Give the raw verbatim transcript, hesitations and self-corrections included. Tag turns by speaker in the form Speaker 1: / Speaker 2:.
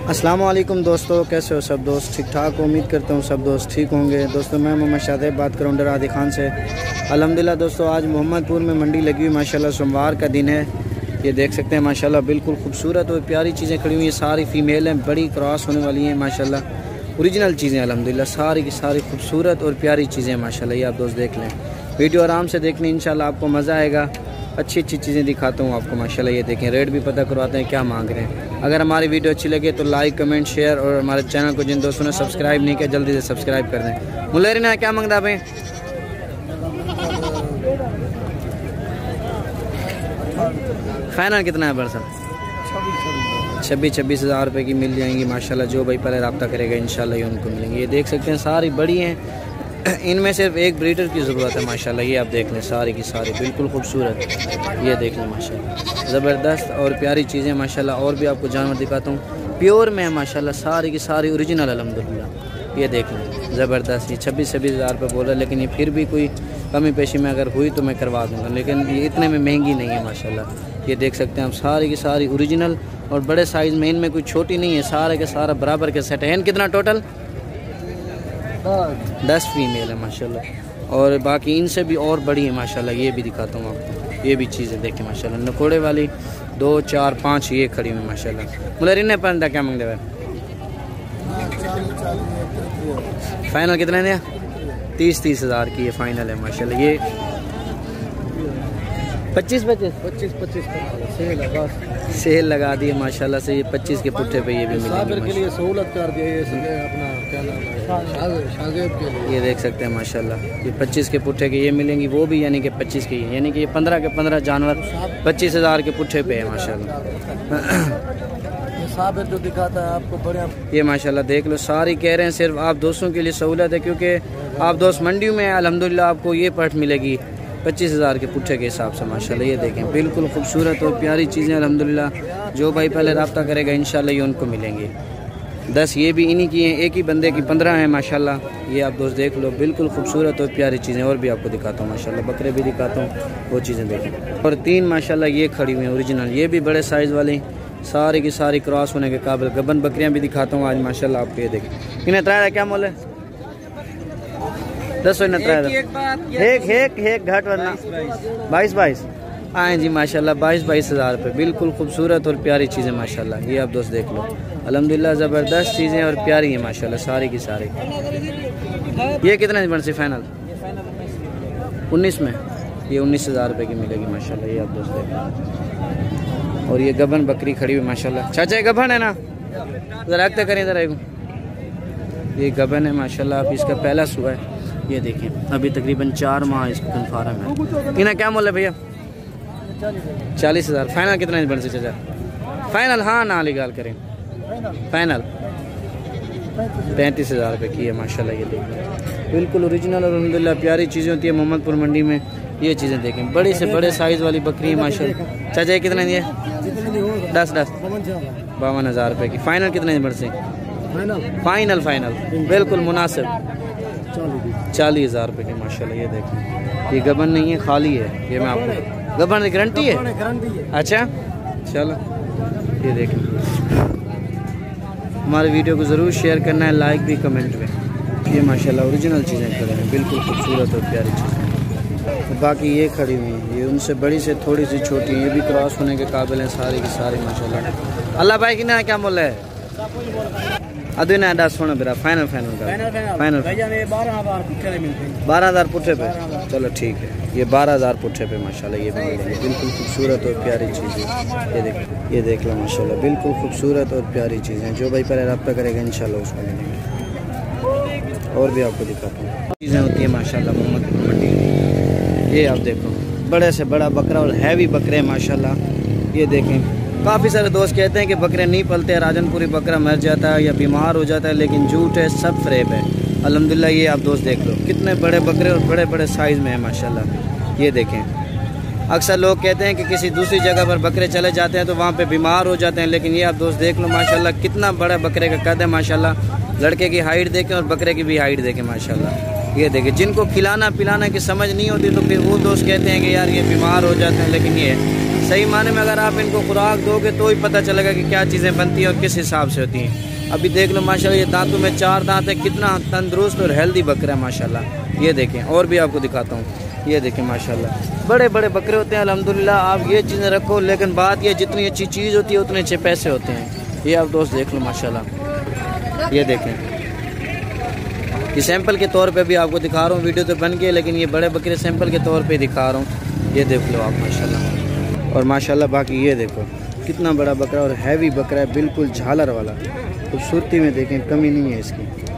Speaker 1: अस्सलाम वालेकुम दोस्तों, कैसे हो सब दोस्त? ठीक ठाक, उम्मीद करता हूँ सब दोस्त ठीक होंगे। दोस्तों मैं मोहम्मद शादेब बात करूँ डर आदि खान से। अल्हम्दुलिल्लाह दोस्तों, आज मोहम्मदपुर में मंडी लगी हुई माशाल्लाह, सोमवार का दिन है। ये देख सकते हैं माशाल्लाह, बिल्कुल खूबसूरत और प्यारी चीज़ें खड़ी हुई हैं। सारी फ़ीमेल हैं, बड़ी क्रॉस होने वाली हैं माशाल्लाह। ओरिजिनल चीज़ें अल्हम्दुलिल्लाह, सारी की सारी खूबसूरत और प्यारी चीज़ें माशाल्लाह। ये आप दोस्त देख लें, वीडियो आराम से देख लें, इंशाल्लाह आपको मज़ा आएगा। अच्छी अच्छी चीज़ें दिखाता हूँ आपको माशाल्लाह। ये देखें, रेट भी पता करवाते हैं क्या मांग रहे हैं। अगर हमारी वीडियो अच्छी लगे तो लाइक कमेंट शेयर, और हमारे चैनल को जिन दोस्तों ने सब्सक्राइब नहीं किया जल्दी से सब्सक्राइब कर दें। मुलेरी ना क्या मांगता भाई? फाइनल कितना है बरसा? छब्बीस छब्बीस हज़ार रुपये की मिल जाएंगी माशाल्लाह। जो भाई पहले रब्ता करेगा इंशाल्लाह ये उनको मिलेंगे। ये देख सकते हैं सारी बड़ी हैं, इनमें सिर्फ एक ब्रीडर की ज़रूरत है माशाल्लाह। ये आप देख लें, सारी की सारी बिल्कुल खूबसूरत। ये देख लें माशाल्लाह, ज़बरदस्त और प्यारी चीज़ें माशाल्लाह। और भी आपको जानवर दिखाता हूँ, प्योर में है माशाल्लाह, सारी की सारी ओरिजिनल अल्हम्दुलिल्लाह। ये देख लें, ज़बरदस्त। ये छब्बीस छब्बीस हज़ार रुपये बोल रहा है, लेकिन ये फिर भी कोई कमी पेशी में अगर हुई तो मैं करवा दूँगा, लेकिन ये इतने में महंगी नहीं है माशाल्लाह। ये देख सकते हैं आप, सारी की सारी ओरिजिनल और बड़े साइज़ में, इनमें कोई छोटी नहीं है, सारे के सारा बराबर के सेट है। इन कितना टोटल? दस फीमेल है माशाल्लाह, और बाकी इनसे भी और बड़ी है माशाल्लाह। ये भी दिखाता हूँ आपको, ये भी चीज़ें देखें माशाल्लाह। नकोड़े वाली दो चार पाँच ये खड़ी हुई माशाल्लाह। मुलेरी ने पंदा क्या मांग रहे? फाइनल कितने दिया? तीस तीस हज़ार की ये फाइनल है माशाल्लाह। ये पच्चीस पच्चीस पच्चीस पच्चीस सेल लगा दी है माशाल्लाह से। ये पच्चीस के पुट्ठे पे ये भी मिलेंगे के लिए सहूलत कर दी है अपना, क्या नाम है, ये देख सकते हैं माशाल्लाह। ये पच्चीस के पुट्ठे के ये मिलेंगी, वो भी यानी कि पच्चीस के, यानी कि ये पंद्रह के पंद्रह जानवर पच्चीस हज़ार के पुट्ठे पे है माशाल्लाह। जो दिखाता है आपको बढ़िया ये माशाल्लाह देख लो। सारी कह रहे हैं सिर्फ आप दोस्तों के लिए सहूलत है, क्योंकि आप दोस्त मंडी में अल्हम्दुलिल्लाह आपको ये पट मिलेगी पच्चीस हज़ार के पुट्ठे के हिसाब से माशाल्लाह। ये देखें, बिल्कुल खूबसूरत और प्यारी चीज़ें अल्हम्दुलिल्लाह। जो भाई पहले रब्ता करेगा इंशाल्लाह ये उनको मिलेंगे। दस ये भी इन्हीं की हैं, एक ही बंदे की पंद्रह हैं माशाल्लाह। ये आप दोस्त देख लो, बिल्कुल खूबसूरत और प्यारी चीज़ें। और भी आपको दिखाता हूँ माशाल्लाह, बकरे भी दिखाता हूँ, वो चीज़ें देखें। और तीन माशाल्लाह ये खड़ी हुई हैं ओरिजिनल, ये भी बड़े साइज़ वाली, सारी की सारी क्रॉस होने के काबिल। गबन बकरियाँ भी दिखाता हूँ आज माशाल्लाह आपको। ये देखें, इन्हें त्राया क्या मोल है? दस एक एक एक घाट वरना बाईस बाईस आए जी माशाल्लाह। बाईस बाईस हज़ार रुपये, बिल्कुल खूबसूरत और प्यारी चीज़ें माशाल्लाह। ये आप दोस्त देख लो, अल्हम्दुलिल्लाह ज़बरदस्त चीज़ें और प्यारी हैं माशाल्लाह, सारी की सारी। ये कितने बन सी फाइनल? उन्नीस में ये उन्नीस हज़ार रुपये की मिलेगी माशाल्लाह। ये आप दोस्त देख लो। और ये गबन बकरी खड़ी हुई माशाल्लाह। चाचा ये गबन है ना, ज़रा रखते करें ज़रा। ये गबन है माशाल्लाह, आप इसका पहला सुबह है। ये देखें, अभी तकरीबन चार माह इसको कन्फर्म है। इन्हें क्या मोल है भैया? चालीस हज़ार। फाइनल कितना बन से चाचा? फाइनल हाँ ना वाली गाल करें, फाइनल पैंतीस हज़ार रुपये की है माशाल्लाह। ये देखें, बिल्कुल ओरिजिनल और अल्हम्दुलिल्लाह प्यारी चीज़ें होती है मोहम्मदपुर मंडी में। ये चीज़ें देखें, बड़े से बड़े साइज़ वाली बकरी है माशाल्लाह। चाचा ये कितने दिए? दस दस बावन हज़ार रुपये की। फाइनल कितने बन से? फाइनल फाइनल बिल्कुल मुनासिब चालीस हज़ार रुपये की माशाल्लाह। ये देखें, ये गबन नहीं है, खाली है। ये मैं आपको गबन की गारंटी है। अच्छा चलो, ये देखें, हमारे वीडियो को ज़रूर शेयर करना है, लाइक भी कमेंट में। ये माशाल्लाह ओरिजिनल चीज़ें खड़ी हैं, बिल्कुल खूबसूरत और प्यारी चीज़ें। तो बाकी ये खड़ी हुई हैं, ये उनसे बड़ी से थोड़ी सी छोटी, ये भी क्रॉस होने के काबिल हैं सारी की सारी माशाल्लाह। अल्लाह भाई की ना क्या मोल है? अदे ना दस होना बेरा। फाइनल फाइनल का फाइनल बारह हज़ार पुट्ठे पे। चलो ठीक है, ये बारह हज़ार पुट्ठे पे माशाल्लाह। ये भी मिलेंगे, बिल्कुल खूबसूरत और प्यारी चीज़ें। ये देख ये देख लो माशाल्लाह, बिल्कुल खूबसूरत और प्यारी चीज़ें। जो भाई पहले रब्ता करेगा इंशाल्लाह उसको मिलेंगे। और भी आपको दिखाता हूँ चीज़ें होती हैं माशाल्लाह मोहम्मदपुर मंडी में। ये आप देखो, बड़े से बड़ा बकरा और हैवी बकरे माशाल्लाह। ये देखें, काफ़ी सारे दोस्त कहते हैं कि बकरे नहीं पलते, राजनपुरी बकरा मर जाता है या बीमार हो जाता है, लेकिन झूठ है, सब फ्रेब है अल्हम्दुलिल्लाह। ये आप दोस्त देख लो, कितने बड़े बकरे और बड़े बड़े साइज़ में है माशाल्लाह। ये देखें, अक्सर लोग कहते हैं कि किसी दूसरी जगह पर बकरे चले जाते हैं तो वहाँ पे बीमार हो जाते हैं, लेकिन ये आप दोस्त देख लो माशाल्लाह, कितना बड़ा बकरे का कद है माशाल्लाह। लड़के की हाइट देखें और बकरे की भी हाइट देखें माशाल्लाह। ये देखें, जिनको खिलाना पिलाना की समझ नहीं होती तो फिर वो दोस्त कहते हैं कि यार ये बीमार हो जाते हैं, लेकिन ये सही माने में अगर आप इनको खुराक दोगे तो ही पता चलेगा कि क्या चीज़ें बनती हैं और किस हिसाब से होती हैं। अभी देख लो माशाल्लाह, ये दांतों में चार दांत है, कितना तंदुरुस्त और हेल्दी बकरा है माशाल्लाह। ये देखें, और भी आपको दिखाता हूँ, ये देखें माशाल्लाह, बड़े बड़े बकरे होते हैं अल्हम्दुलिल्लाह। आप ये चीज़ें रखो, लेकिन बात ये जितनी अच्छी चीज़ होती है उतने अच्छे पैसे होते हैं। ये आप दोस्त देख लो माशाल्लाह, ये देखें, ये सैंपल के तौर पे भी आपको दिखा रहा हूँ, वीडियो तो बन गई लेकिन ये बड़े बकरे सैंपल के तौर पे दिखा रहा हूँ। ये देख लो आप माशाल्लाह। और माशाल्लाह बाकी ये देखो कितना बड़ा बकरा और हैवी बकरा है, बिल्कुल झालर वाला। खूबसूरती में देखें कमी नहीं है इसकी।